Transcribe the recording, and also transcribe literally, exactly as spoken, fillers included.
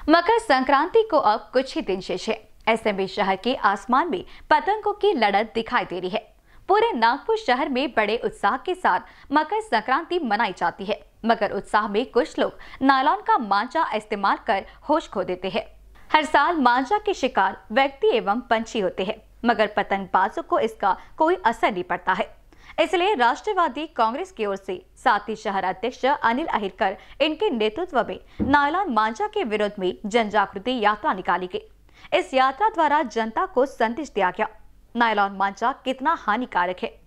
मकर संक्रांति को अब कुछ ही दिन शेष है। ऐसे में शहर के आसमान में पतंगों की लड़त दिखाई दे रही है। पूरे नागपुर शहर में बड़े उत्साह के साथ मकर संक्रांति मनाई जाती है, मगर उत्साह में कुछ लोग नायलॉन का मांझा इस्तेमाल कर होश खो देते हैं। हर साल मांझा के शिकार व्यक्ति एवं पंछी होते हैं, मगर पतंगबाजों को इसका कोई असर नहीं पड़ता है। इसलिए राष्ट्रवादी कांग्रेस की ओर से साथ ही शहर अध्यक्ष अनिल अहिरकर इनके नेतृत्व में नायलॉन मांझा के विरोध में जन जागृति यात्रा निकाली गई। इस यात्रा द्वारा जनता को संदेश दिया गया नायलॉन मांझा कितना हानिकारक है।